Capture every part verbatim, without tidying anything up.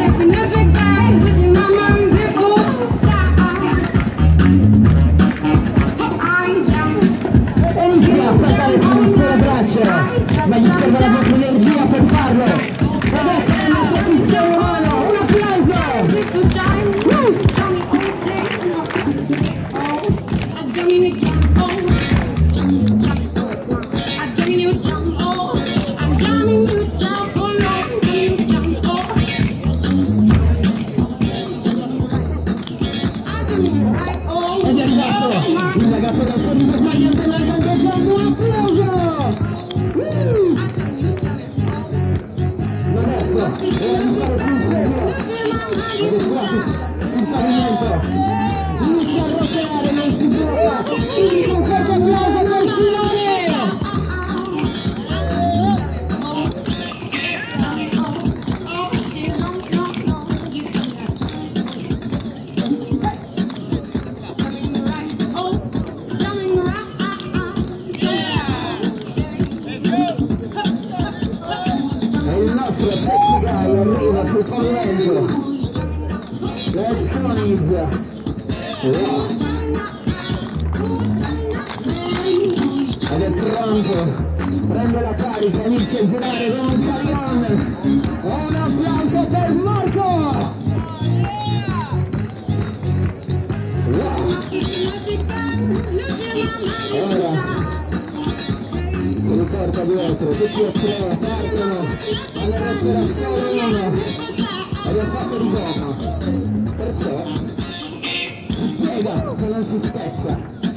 Inizia a saltare sulle sue braccia, ma gli serve la vostra energia per farlo. Ed ecco il nostro pistola umano, un applauso! Ed è arrivato il ragazzo dal sorriso smagliante, ma contagiato, un applauso! Uh! Ma adesso voglio fare sul serio ed è qua sul pavimento, inizia a roteare, non si blocca, quindi un forte applauso per Simone! Il nostro sexy guy arriva sul pavimento. Let's go Nizza. Wow. Ed è pronto, prende la carica, inizia a girare come un camion. Un applauso per Marco. Wow. Ora se li porta dietro, tutti e tre partono, ma ne resterà solo uno ed è fatto di gomma, perciò si piega che non si spezza,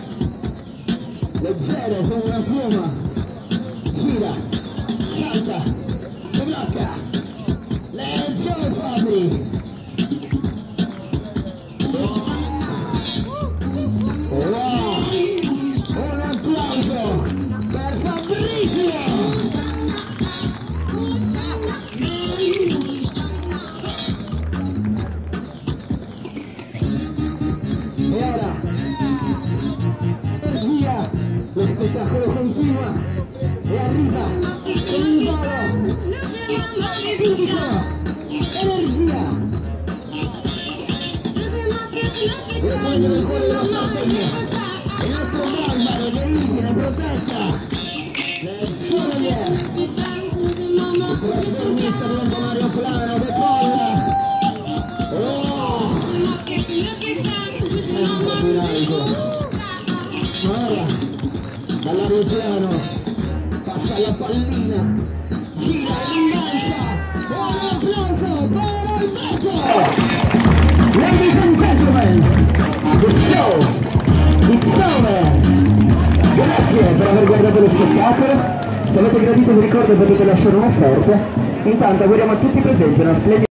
leggero come una piuma, gira, salta, si blocca, let's go Fabri! Wow! Un applauso per Fabrizio! E ora, energia, lo spettacolo continua e arriva il volo, pubblico, energia! E quando nel cuore della Sardegna, il nostro barbaro di origine protetta, let's go yeah! Il trasformista diventa un aeroplano, decolla! Oh! Sempre più in alto. Ma ora, dall'aeroplano, passa alla pallina, gira e rimbalza! Un applauso per Alberto! Ladies and gentlemen, the show, it's over! Grazie per aver guardato lo spettacolo. Se avete gradito vi ricordo che potete lasciare una forte. Intanto auguriamo a tutti i presenti una splendida